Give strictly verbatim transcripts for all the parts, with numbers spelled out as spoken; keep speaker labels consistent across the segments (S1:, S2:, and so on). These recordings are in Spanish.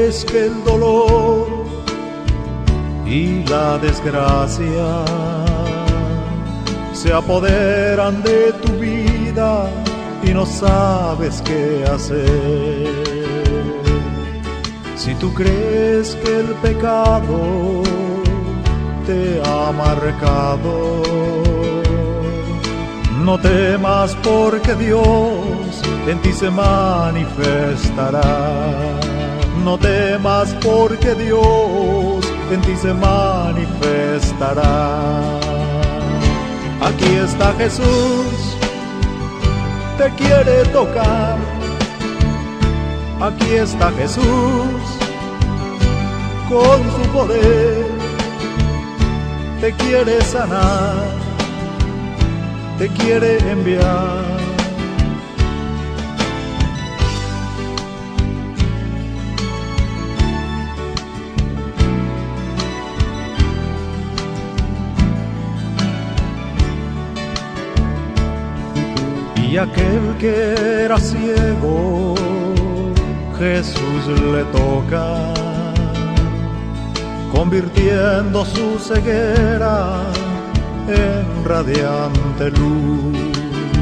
S1: quieres que el dolor y la desgracia se apoderan de tu vida y no sabes qué hacer. Si tú crees que el pecado te ha marcado, no temas porque Dios en ti se manifestará. No temas porque Dios en ti se manifestará. Aquí está Jesús, te quiere tocar. Aquí está Jesús, con su poder, te quiere sanar, te quiere enviar. Y aquel que era ciego, Jesús le toca, convirtiendo su ceguera en radiante luz.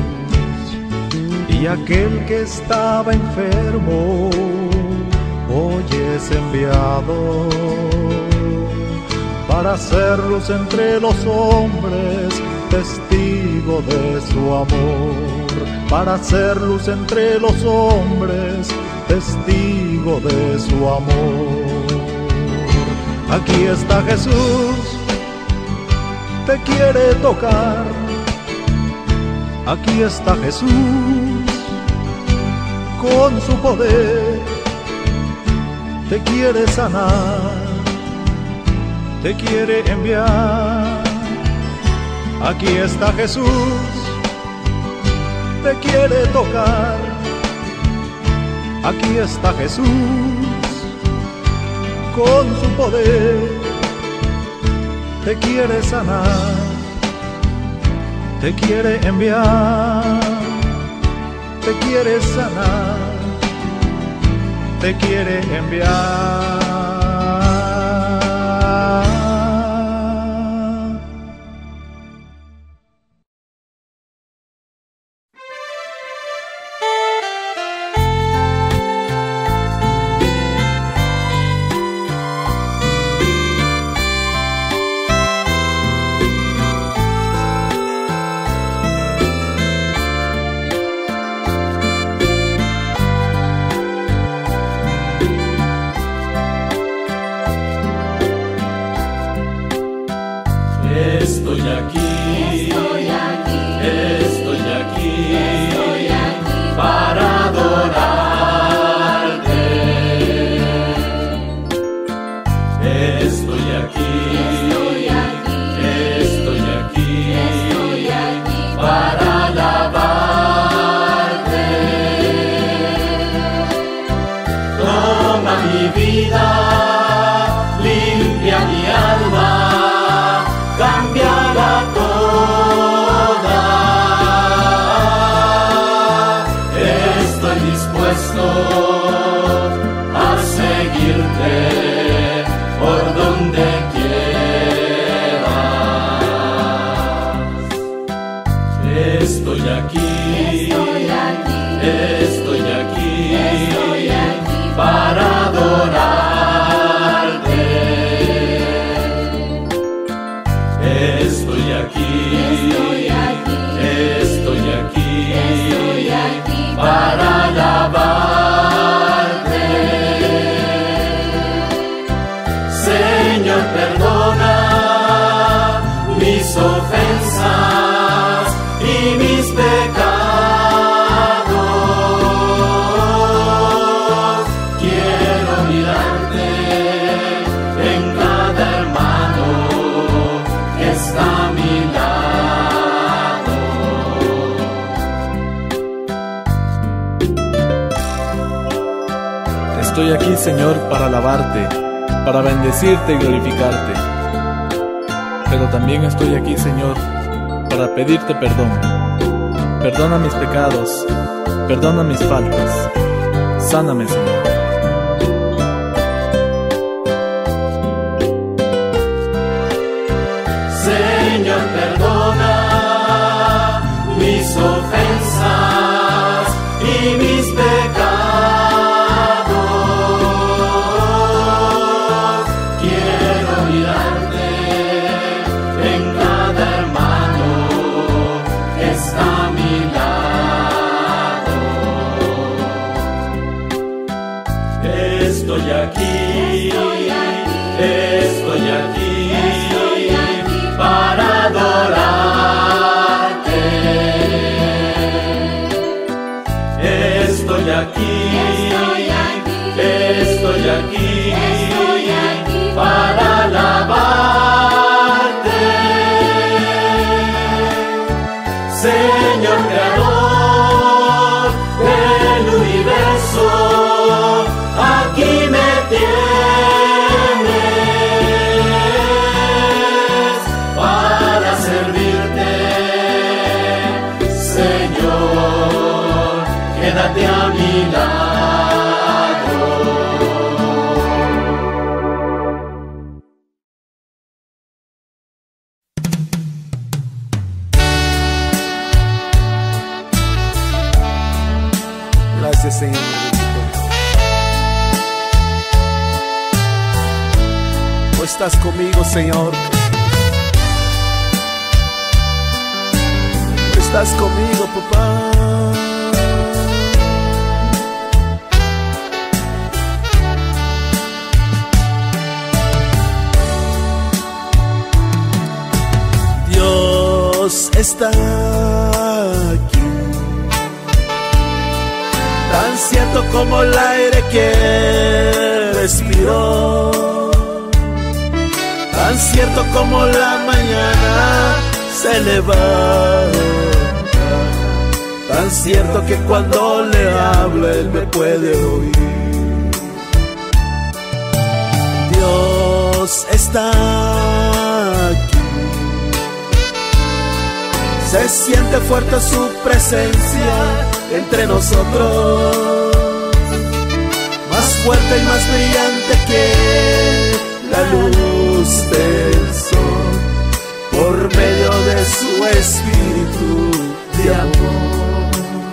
S1: Y aquel que estaba enfermo, hoy es enviado para hacer luz entre los hombres, testigo de su amor. Para hacer luz entre los hombres, testigo de su amor. Aquí está Jesús, te quiere tocar. Aquí está Jesús, con su poder, te quiere sanar, te quiere enviar. Aquí está Jesús, te quiere tocar. Aquí está Jesús, con su poder, te quiere sanar, te quiere enviar, te quiere sanar, te quiere enviar.
S2: Estoy aquí, Señor, para alabarte, para bendecirte y glorificarte. Pero también estoy aquí, Señor, para pedirte perdón. Perdona mis pecados, perdona mis faltas. Sáname, Señor.
S3: estoy aquí, para adorarte. Estoy aquí, estoy aquí, para alabarte. Señor Creador del universo, aquí me tienes para servirte. Señor, quédate a mi lado.
S4: Gracias, Señor. Tú estás conmigo, Señor. Tú estás conmigo, papá. Dios está aquí, tan cierto como el aire que respiro, tan cierto como la mañana se levanta, tan cierto que cuando le hablo Él me puede oír. Dios está aquí, se siente fuerte su presencia entre nosotros, más fuerte y más brillante que la luz del sol, por medio de su espíritu de amor.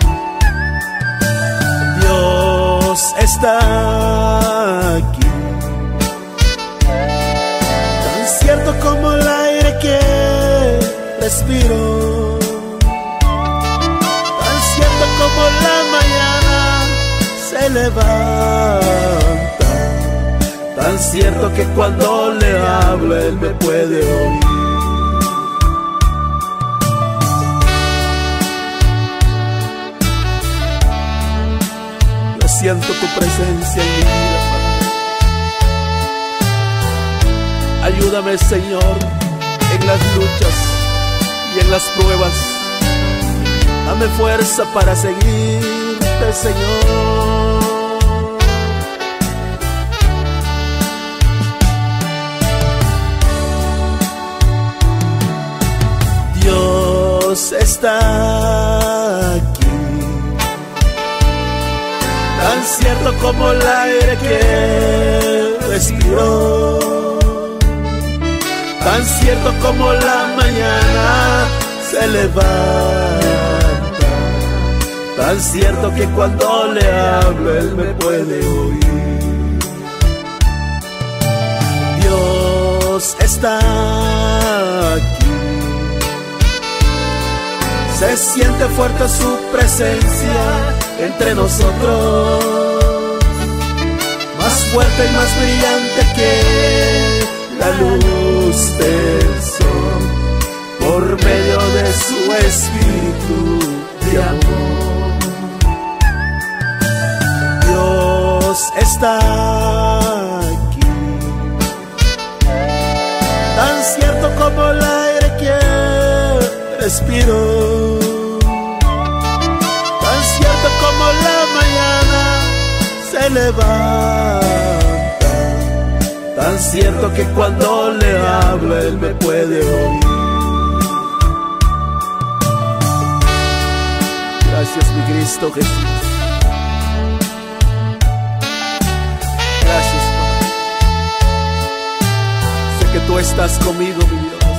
S4: Dios está aquí, tan cierto como el aire que respiro, como la mañana se levanta, tan cierto que cuando le hablo Él me puede oír. Yo siento tu presencia en mi vida, Padre. Ayúdame, Señor, en las luchas y en las pruebas. Dame fuerza para seguirte, Señor. Dios está aquí, tan cierto como el aire que respiro, tan cierto como la mañana se levanta, tan cierto que cuando le hablo Él me puede oír. Dios está aquí, se siente fuerte su presencia entre nosotros, más fuerte y más brillante que la luz del sol, por medio de su espíritu de amor. Dios está aquí, tan cierto como el aire que respiro, tan cierto como la mañana se levanta, tan cierto que cuando le hablo Él me puede oír. Gracias, mi Cristo Jesús. Gracias, Padre. Sé que tú estás conmigo, mi Dios.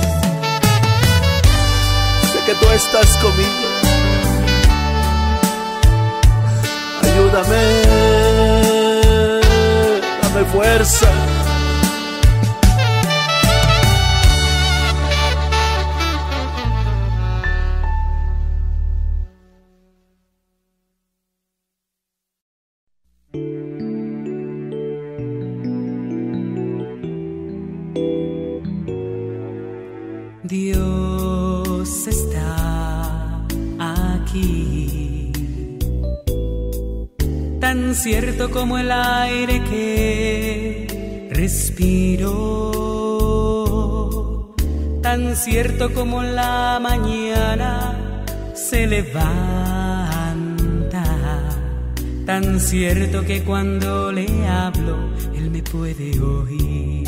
S4: Sé que tú estás conmigo. Ayúdame, dame fuerza.
S5: Dios está aquí, tan cierto como el aire que respiro, tan cierto como la mañana se levanta, tan cierto que cuando le hablo Él me puede oír.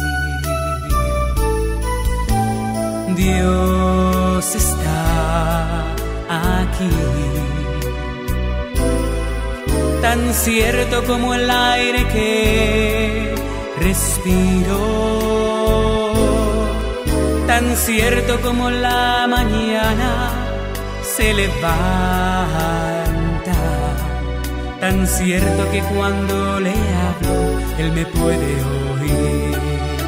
S5: Dios está aquí, tan cierto como el aire que respiro, tan cierto como la mañana se levanta, tan cierto que cuando le hablo Él me puede oír.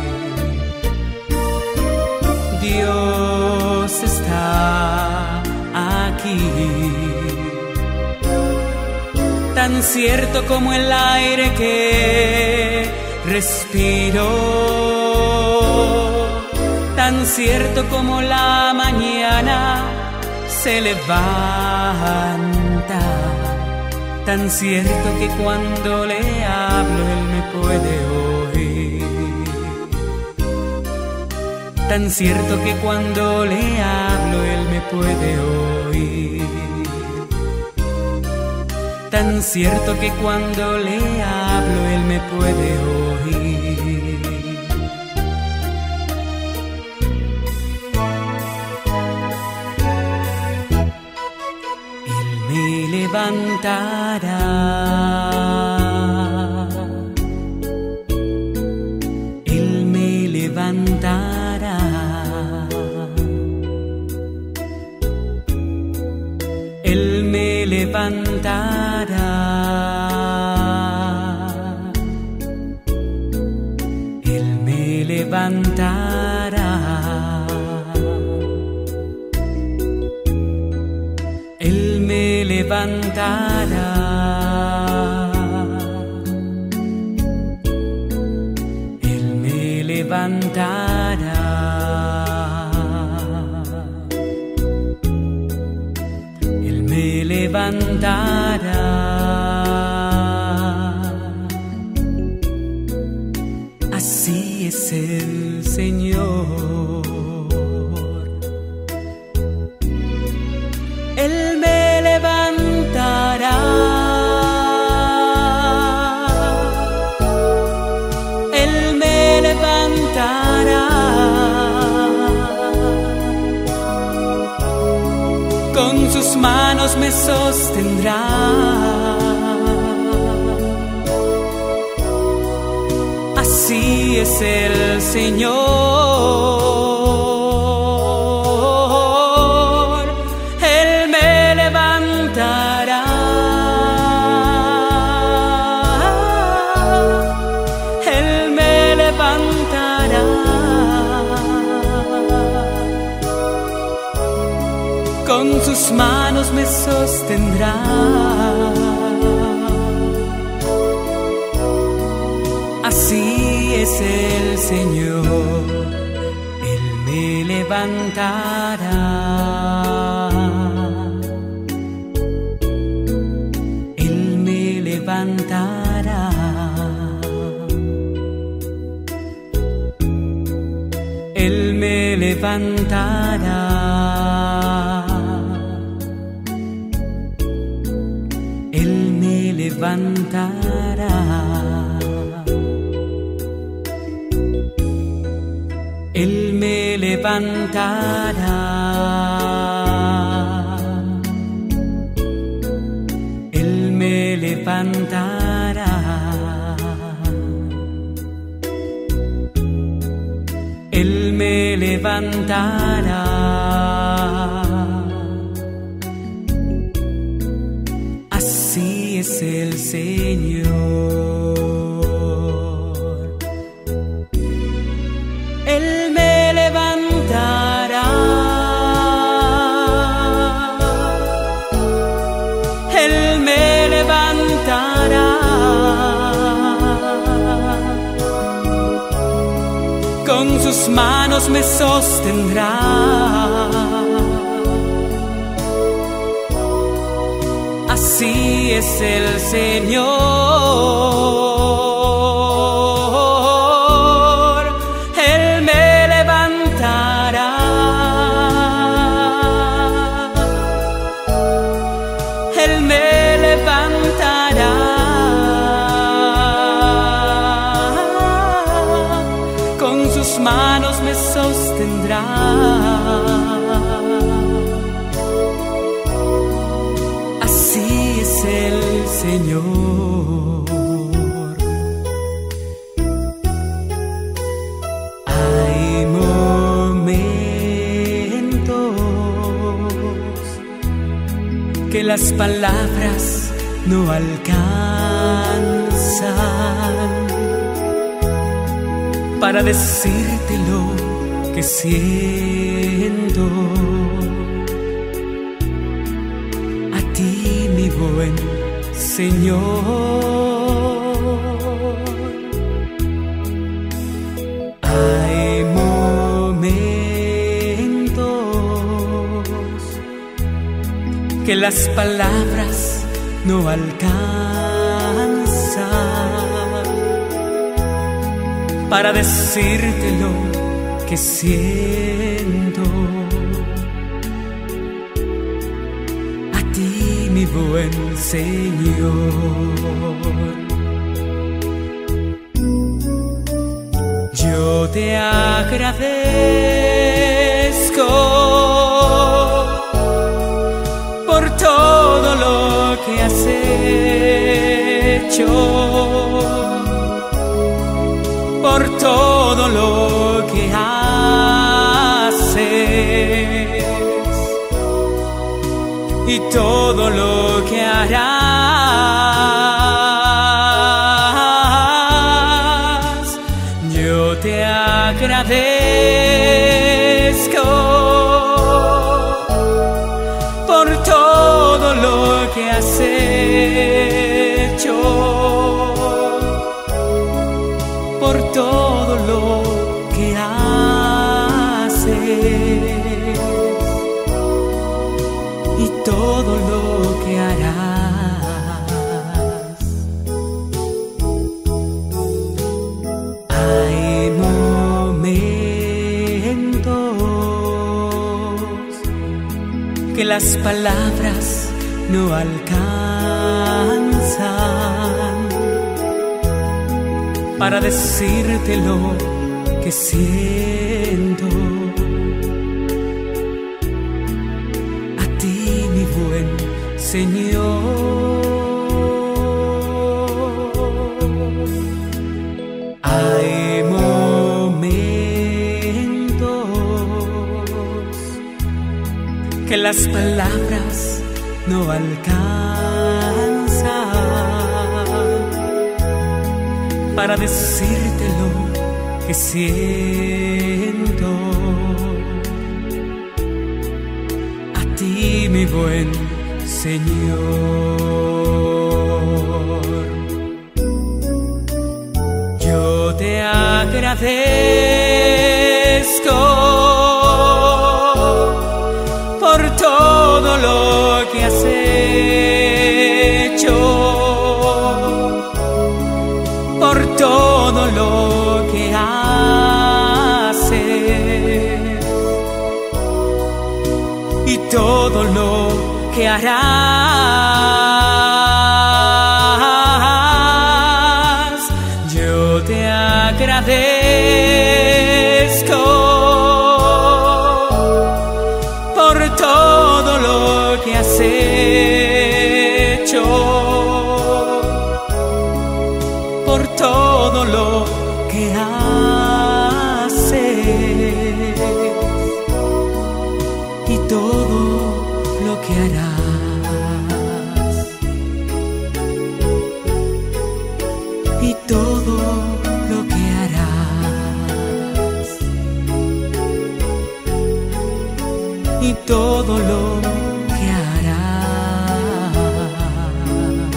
S5: Dios está aquí, tan cierto como el aire que respiro, tan cierto como la mañana se levanta, tan cierto que cuando le hablo Él me puede oír, tan cierto que cuando le hablo Él me puede oír, tan cierto que cuando le hablo Él me puede oír. Él me levantará, Él me levantará, Él me levantará, Él me levantará, Él me levantará, Él me levantará, Él me levantará. Así es el Señor. Él me levantará, Él me levantará, con sus manos me sostendrá, así es el Señor. Él me levantará, Él me levantará, con sus manos me sostendrá, así es el Señor. Él me levantará, Él me levantará, Él me levantará, Él me levantará, Él me levantará, Él me levantará, Él me levantará, así es el Señor. Él me levantará, Él me levantará, con sus manos me sostendrá. Así es el Señor, Él me levantará, Él me levantará, con sus manos me sostendrá. Así es el Señor. Hay momentos que las palabras no alcanzan para decirte lo que siento. A ti, mi buen Señor, hay momentos que las palabras no alcanzan para decirte lo que siento. A ti, mi buen Señor, yo te agradezco por todo lo que has hecho, por todo lo que haces y todo lo que harás. Yo te agradezco por todo lo que has hecho, por todo lo que haces y todo lo que harás. Hay momentos que las palabras no alcanzan para decirte lo que siento. A ti, mi buen Señor, hay momentos que las palabras no alcanzan para decirte lo que siento. A ti, mi buen Señor, yo te agradezco por todo lo que has hecho, por todo lo que haces y todo lo que harás. Yo te agradezco por todo lo que has hecho, por todo lo que haces y todo lo que harás, y todo lo que harás, y todo lo que harás,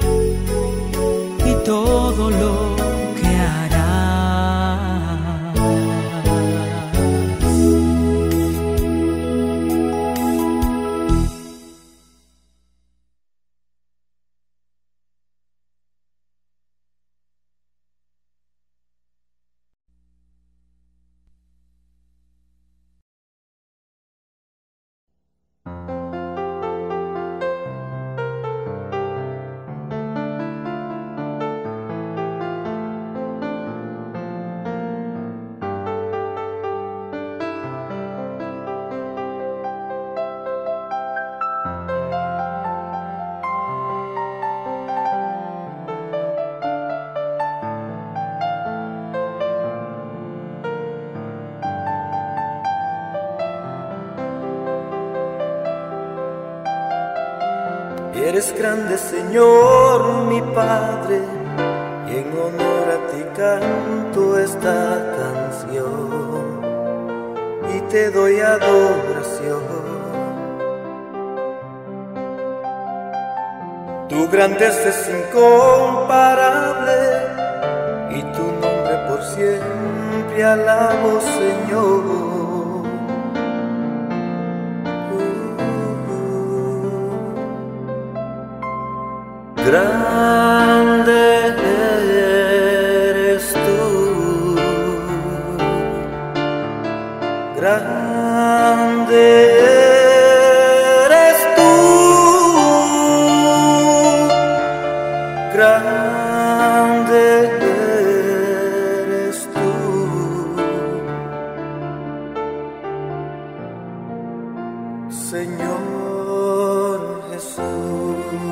S5: y todo lo que harás.
S4: Eres grande, Señor, mi Padre, y en honor a ti canto esta canción y te doy adoración. Tu grandeza es incomparable y tu nombre por siempre alabo, Señor. Grande eres tú, grande eres tú, grande eres tú, Señor Jesús.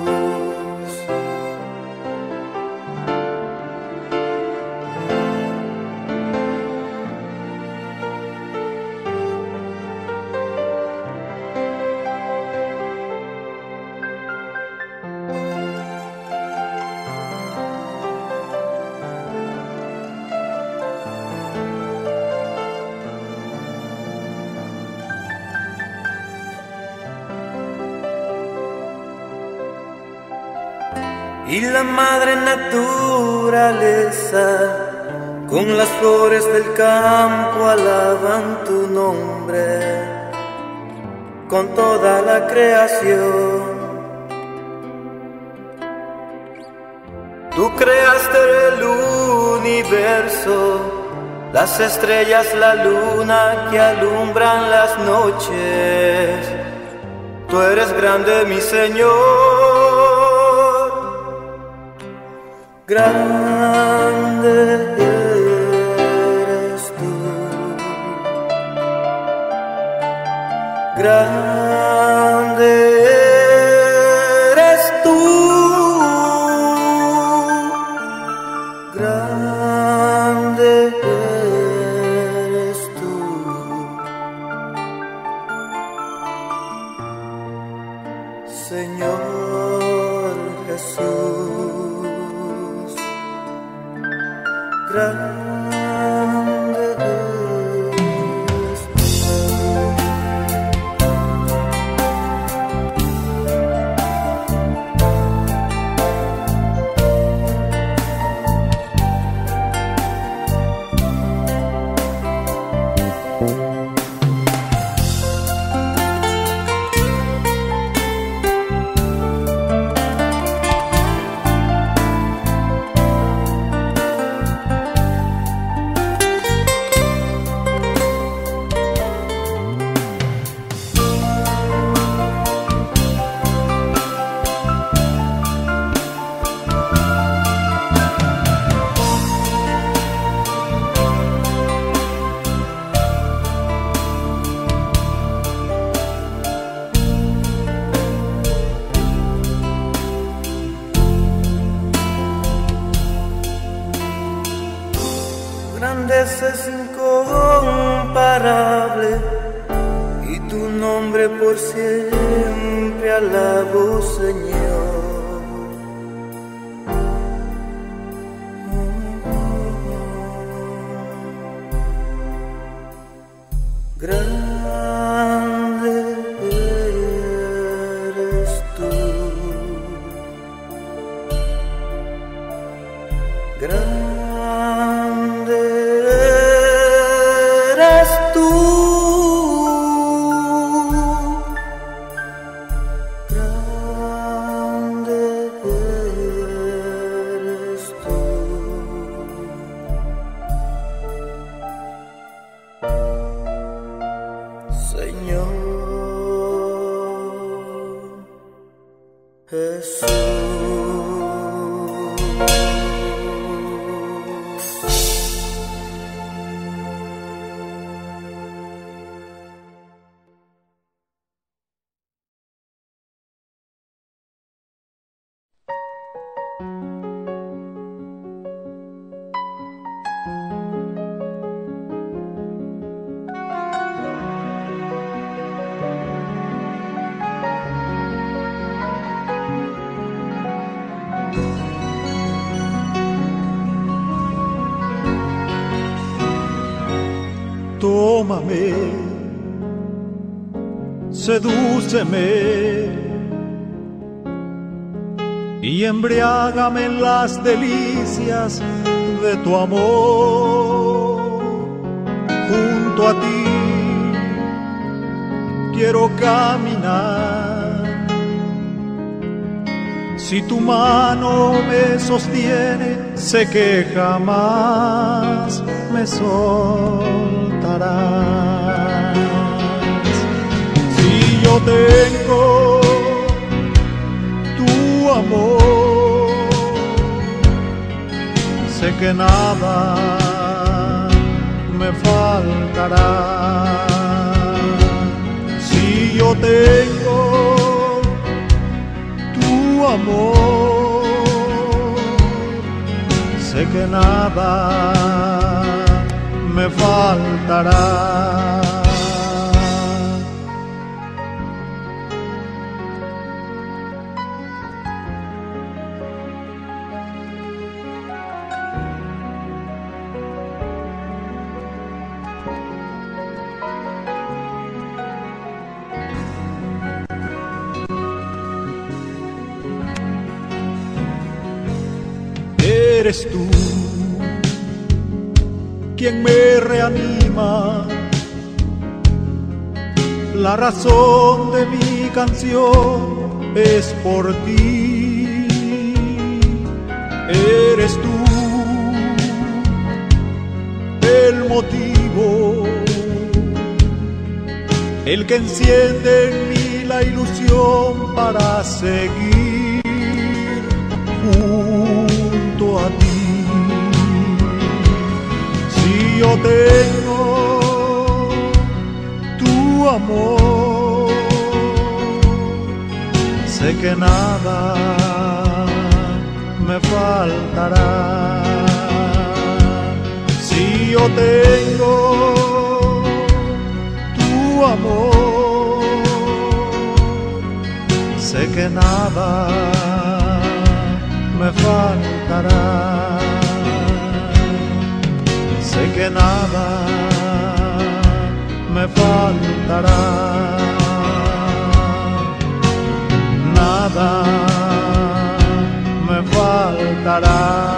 S4: Y la madre naturaleza, con las flores del campo alaban tu nombre, con toda la creación. Tú creaste el universo, las estrellas, la luna que alumbran las noches. Tú eres grande, mi Señor. Grande eres tú, grande eres tú, grande eres tú, Señor Jesús. Grande eres grandeza es incomparable y tu nombre por siempre alabo, Señor. Grande eres tú, grande eres tú, grande eres tú, Señor Jesús.
S1: tómame, sedúceme y embriágame en las delicias de tu amor. Junto a ti quiero caminar, si tu mano me sostiene, sé que jamás me soltarás. Si yo tengo tu amor, sé que nada me faltará. Si yo tengo tu amor, sé que nada me faltará. Eres tú quien me reanima, la razón de mi canción es por ti. Eres tú el motivo, el que enciende en mí la ilusión para seguir junto a ti. Si yo tengo tu amor, sé que nada me faltará. Si yo tengo tu amor, sé que nada me faltará. Sé que nada me faltará. Nada me faltará.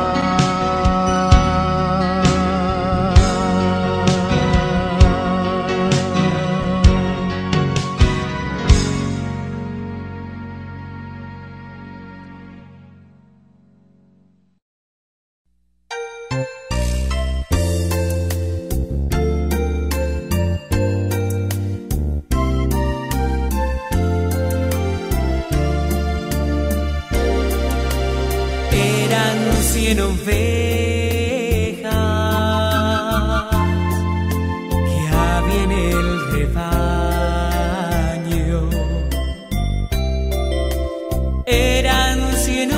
S5: Cien ovejas que había en el rebaño, eran cien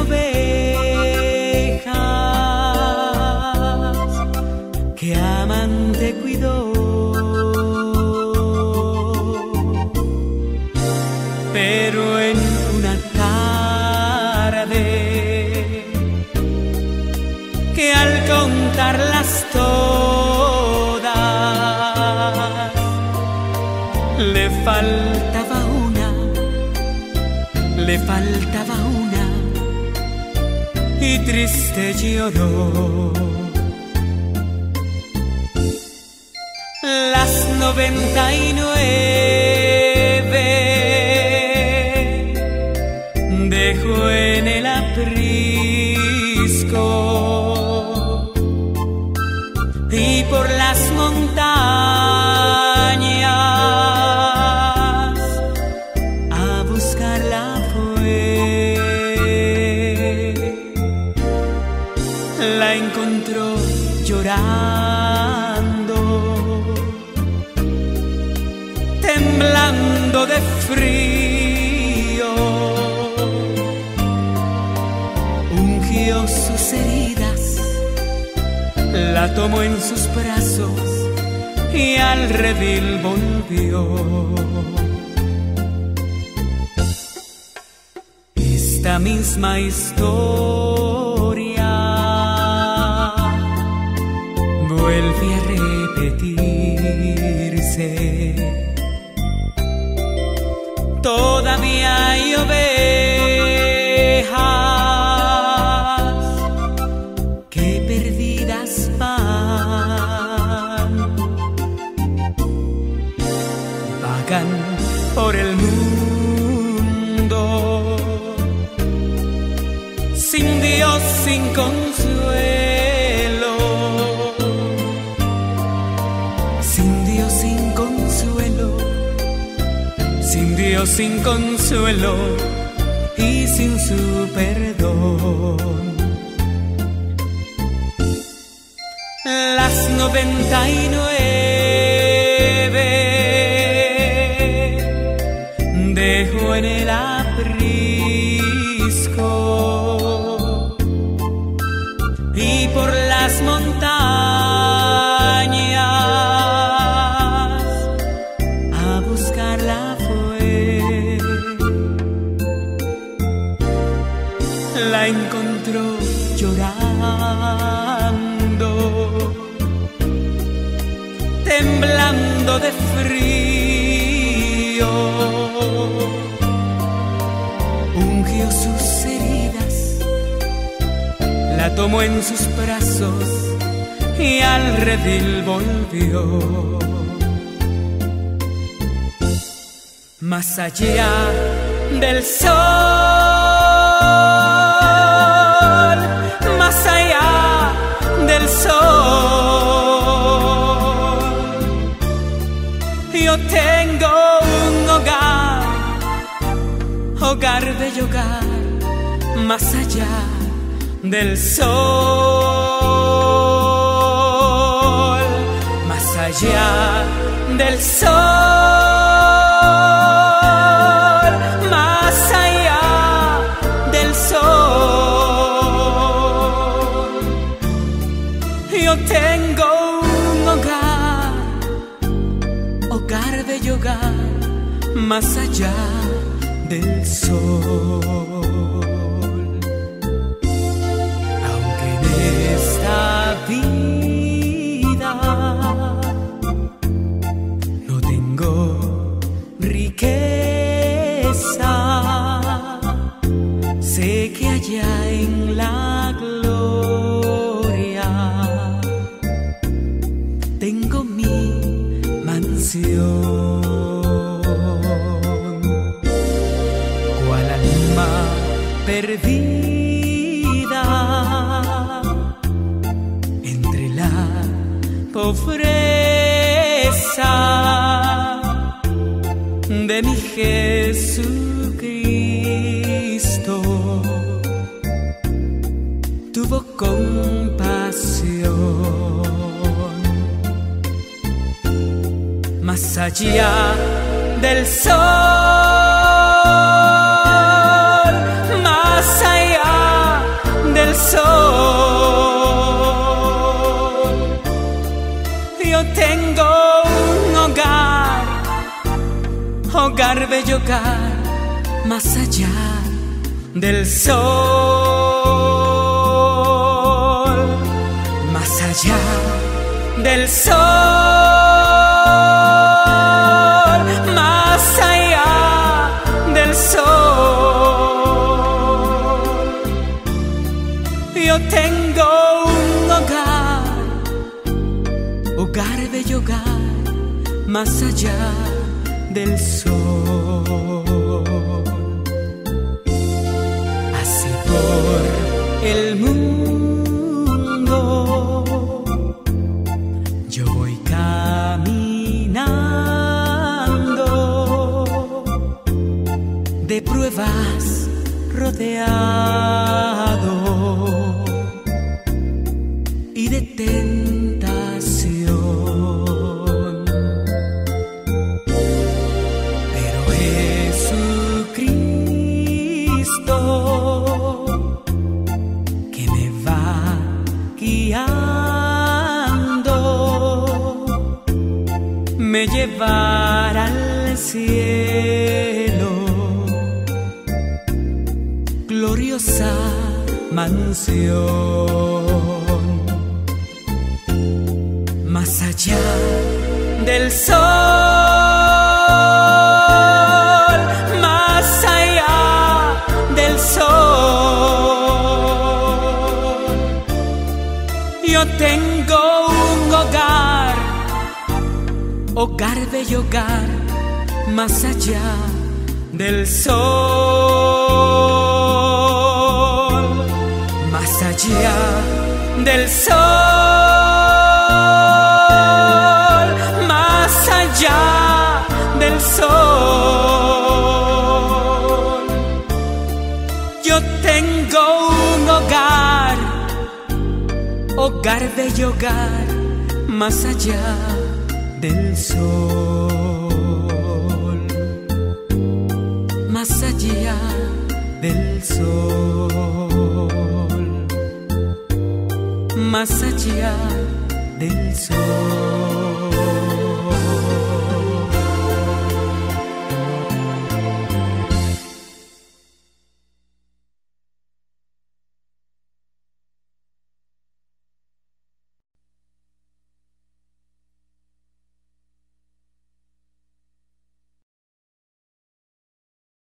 S5: ovejas que amante cuidó, pero en una tarde que al contarlas todas le faltaba una, le faltaba una y triste lloró. Las noventa y nueve dejó en el aprisco y por las montañas a buscarla fue. La encontró llorando, temblando de frío, ungió sus heridas, la tomó en sus brazos y al redil volvió. Esta misma historia vuelve a repetir. irse. Todavía hay ovejas que perdidas van, vagan por el mundo, sin Dios, sin consuelo, sin Dios, sin consuelo, sin Dios, sin consuelo y sin su perdón. Las noventa y nueve dejo en el aprisco y por las montañas a buscarla fue. La encontró llorando, temblando de frío, ungió sus heridas, la tomó en sus brazos y al redil volvió. Más allá del sol, más allá del sol, yo tengo un hogar, hogar bello hogar, más allá del sol, más allá del sol, más allá del sol, yo tengo un hogar, hogar bello hogar, más allá del sol. Aunque en esta vida no tengo riqueza, sé que allá en la gloria tengo mi mansión. Cual alma perdida entre la pobreza de mi Jesucristo, tuvo compasión. Más allá del sol, más allá del sol, yo tengo un hogar, hogar bello hogar, más allá del sol, más allá del sol, más allá del sol, yo tengo un hogar, hogar bello hogar, más allá del sol. Así por el mundo yo voy caminando, de pruebas rodeado y de tentación, pero Jesucristo que me va guiando me llevará al cielo, gloriosa mansión, más allá del sol, más allá del sol. Yo tengo un hogar, hogar bello hogar, más allá del sol, más allá del sol, más allá del sol. Yo tengo un hogar, hogar bello hogar, más allá del sol, más allá del sol, más allá del sol.